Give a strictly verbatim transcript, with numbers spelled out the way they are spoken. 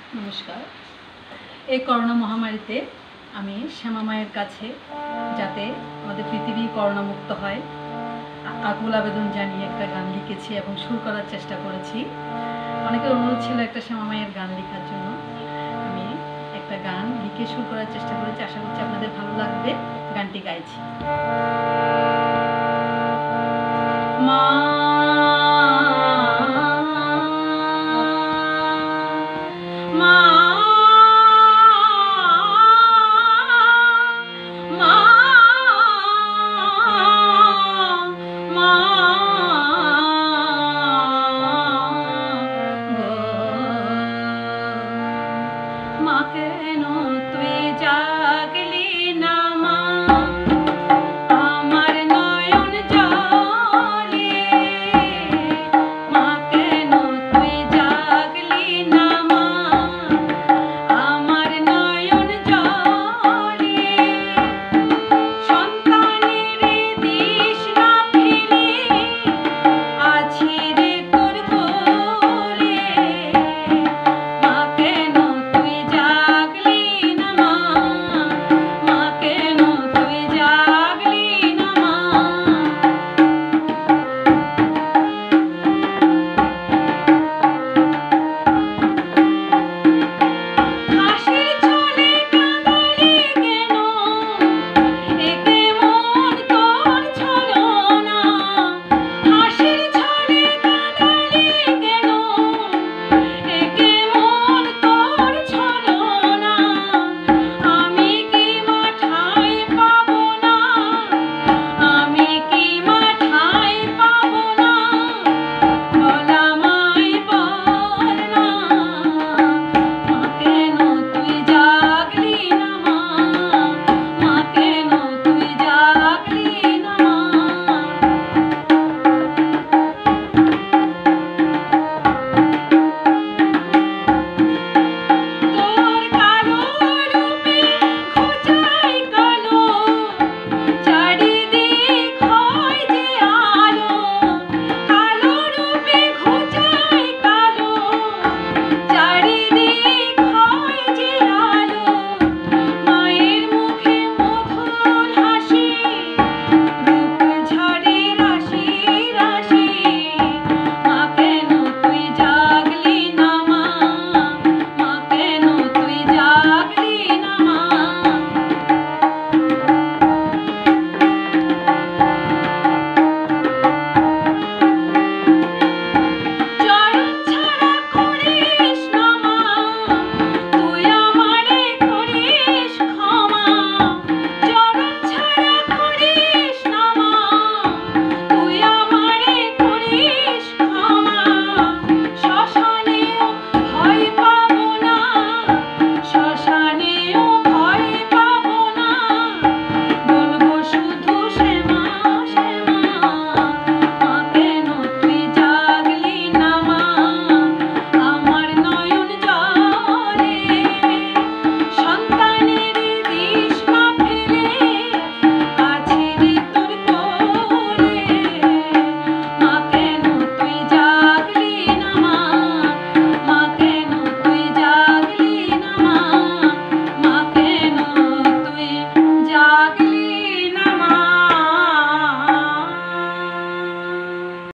নমস্কার। এই করোনা মহামারীতে আমি শ্যামা মায়ের কাছে যাতে আমাদের পৃথিবী করোনামুক্ত হয় আকুল আবেদন জানিয়ে একটা গান লিখেছি এবং সুর করার চেষ্টা করেছি। অনেকের অনুরোধ ছিল একটা শ্যামা মায়ের গান লেখার জন্য। আমি একটা গান লিখে সুর করার চেষ্টা করেছি, আশা করছি আপনাদের ভালো লাগবে। গানটি গাইছি। মা মা কেন তুই জাগলি না,